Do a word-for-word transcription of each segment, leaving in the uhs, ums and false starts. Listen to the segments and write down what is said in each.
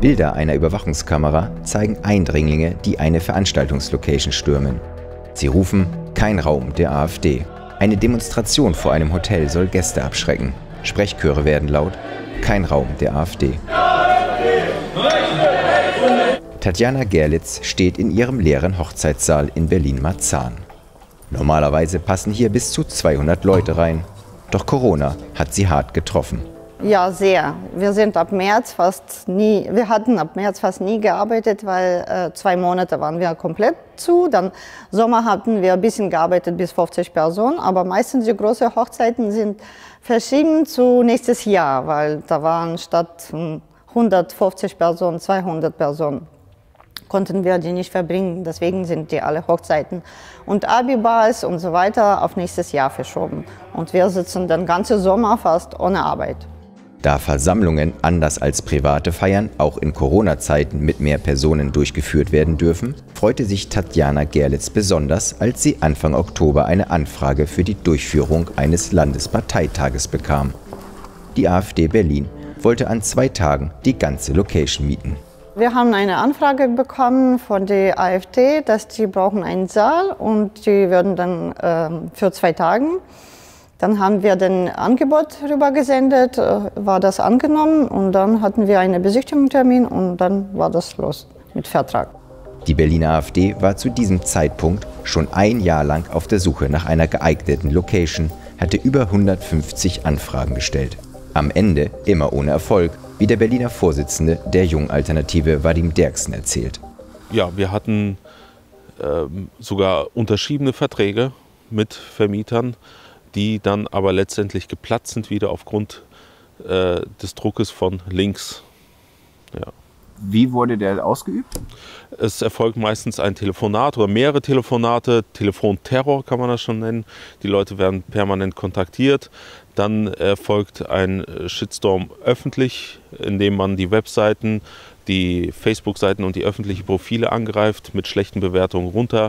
Bilder einer Überwachungskamera zeigen Eindringlinge, die eine Veranstaltungslocation stürmen. Sie rufen: Kein Raum der AfD. Eine Demonstration vor einem Hotel soll Gäste abschrecken. Sprechchöre werden laut: Kein Raum der AfD. Tatjana Gerlitz steht in ihrem leeren Hochzeitssaal in Berlin-Marzahn. Normalerweise passen hier bis zu zweihundert Leute rein. Doch Corona hat sie hart getroffen. Ja, sehr. Wir sind ab März fast nie, wir hatten ab März fast nie gearbeitet, weil äh, zwei Monate waren wir komplett zu. Dann Sommer hatten wir ein bisschen gearbeitet, bis fünfzig Personen. Aber meistens die großen Hochzeiten sind verschieben zu nächstes Jahr, weil da waren statt hundertfünfzig Personen, zweihundert Personen. Konnten wir die nicht verbringen. Deswegen sind die alle Hochzeiten und Abibals und so weiter auf nächstes Jahr verschoben. Und wir sitzen den ganzen Sommer fast ohne Arbeit. Da Versammlungen anders als private Feiern auch in Corona-Zeiten mit mehr Personen durchgeführt werden dürfen, freute sich Tatjana Gerlitz besonders, als sie Anfang Oktober eine Anfrage für die Durchführung eines Landesparteitages bekam. Die AfD Berlin wollte an zwei Tagen die ganze Location mieten. Wir haben eine Anfrage bekommen von der AfD, dass die brauchen einen Saal und die würden dann äh, für zwei Tage. Dann haben wir den Angebot rübergesendet, äh, war das angenommen und dann hatten wir einen Besichtigungstermin und dann war das los mit Vertrag. Die Berliner AfD war zu diesem Zeitpunkt schon ein Jahr lang auf der Suche nach einer geeigneten Location, hatte über hundertfünfzig Anfragen gestellt. Am Ende immer ohne Erfolg, wie der Berliner Vorsitzende der Jungen Alternative Vadim Derksen erzählt. Ja, wir hatten äh, sogar unterschriebene Verträge mit Vermietern, die dann aber letztendlich geplatzt sind wieder aufgrund äh, des Druckes von links. Ja. Wie wurde der ausgeübt? Es erfolgt meistens ein Telefonat oder mehrere Telefonate, Telefonterror kann man das schon nennen. Die Leute werden permanent kontaktiert. Dann erfolgt ein Shitstorm öffentlich, indem man die Webseiten, die Facebook-Seiten und die öffentlichen Profile angreift, mit schlechten Bewertungen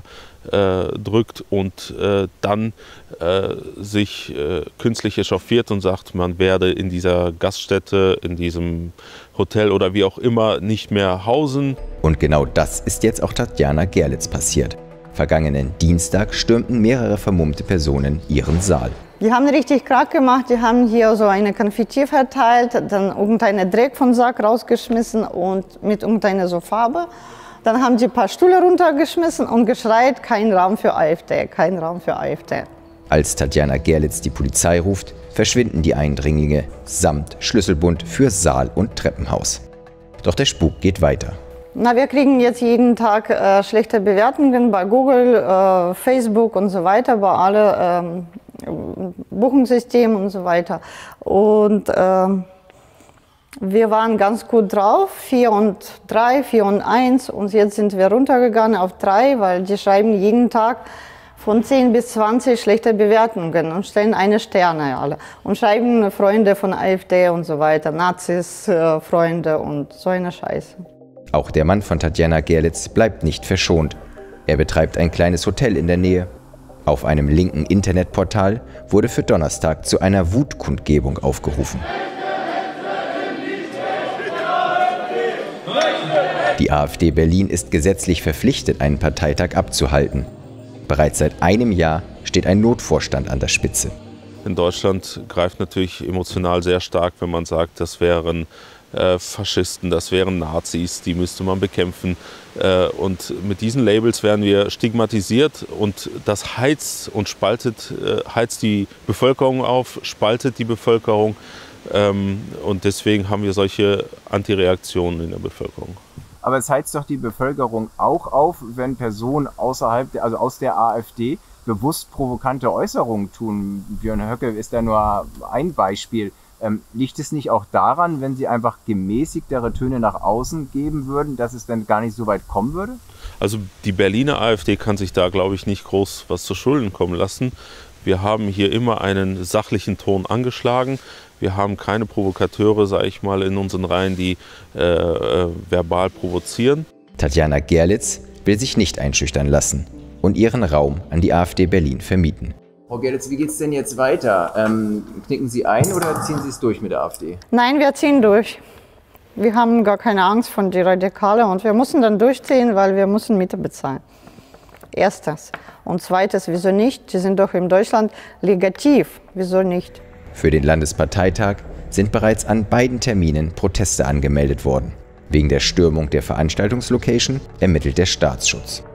runterdrückt äh, und äh, dann äh, sich äh, künstlich echauffiert und sagt, man werde in dieser Gaststätte, in diesem Hotel oder wie auch immer nicht mehr hausen. Und genau das ist jetzt auch Tatjana Gerlitz passiert. Vergangenen Dienstag stürmten mehrere vermummte Personen ihren Saal. Die haben richtig Krach gemacht, die haben hier so eine Konfetti verteilt, dann irgendeinen Dreck vom Sack rausgeschmissen und mit irgendeiner so Farbe. Dann haben die ein paar Stühle runtergeschmissen und geschreit: Kein Raum für AfD, kein Raum für AfD. Als Tatjana Gerlitz die Polizei ruft, verschwinden die Eindringlinge samt Schlüsselbund für Saal und Treppenhaus. Doch der Spuk geht weiter. Na, wir kriegen jetzt jeden Tag äh, schlechte Bewertungen bei Google, äh, Facebook und so weiter, bei allen ähm, Buchungssystemen und so weiter. Und äh, wir waren ganz gut drauf, vier und drei, vier und eins, und jetzt sind wir runtergegangen auf drei, weil die schreiben jeden Tag von zehn bis zwanzig schlechte Bewertungen und stellen eine Sterne alle. Und schreiben Freunde von AfD und so weiter, Nazis, äh, Freunde und so eine Scheiße. Auch der Mann von Tatjana Gerlitz bleibt nicht verschont. Er betreibt ein kleines Hotel in der Nähe. Auf einem linken Internetportal wurde für Donnerstag zu einer Wutkundgebung aufgerufen. Die AfD Berlin ist gesetzlich verpflichtet, einen Parteitag abzuhalten. Bereits seit einem Jahr steht ein Notvorstand an der Spitze. In Deutschland greift natürlich emotional sehr stark, wenn man sagt, das wären äh, Faschisten, das wären Nazis, die müsste man bekämpfen. Äh, und mit diesen Labels werden wir stigmatisiert und das heizt und spaltet, äh, heizt die Bevölkerung auf, spaltet die Bevölkerung. Ähm, und deswegen haben wir solche Antireaktionen in der Bevölkerung. Aber es heizt doch die Bevölkerung auch auf, wenn Personen außerhalb, der, also aus der AfD, bewusst provokante Äußerungen tun. Björn Höcke ist da nur ein Beispiel. Ähm, liegt es nicht auch daran, wenn sie einfach gemäßigtere Töne nach außen geben würden, dass es dann gar nicht so weit kommen würde? Also die Berliner AfD kann sich da, glaube ich, nicht groß was zu Schulden kommen lassen. Wir haben hier immer einen sachlichen Ton angeschlagen. Wir haben keine Provokateure, sage ich mal, in unseren Reihen, die äh, äh, verbal provozieren. Tatjana Gerlitz will sich nicht einschüchtern lassen und ihren Raum an die AfD Berlin vermieten. Frau Gerlitz, wie geht es denn jetzt weiter? Ähm, knicken Sie ein oder ziehen Sie es durch mit der AfD? Nein, wir ziehen durch. Wir haben gar keine Angst vor den Radikalen und wir müssen dann durchziehen, weil wir müssen Miete bezahlen. Erstes. Und zweites, wieso nicht? Die sind doch in Deutschland legativ. Wieso nicht? Für den Landesparteitag sind bereits an beiden Terminen Proteste angemeldet worden. Wegen der Stürmung der Veranstaltungslocation ermittelt der Staatsschutz.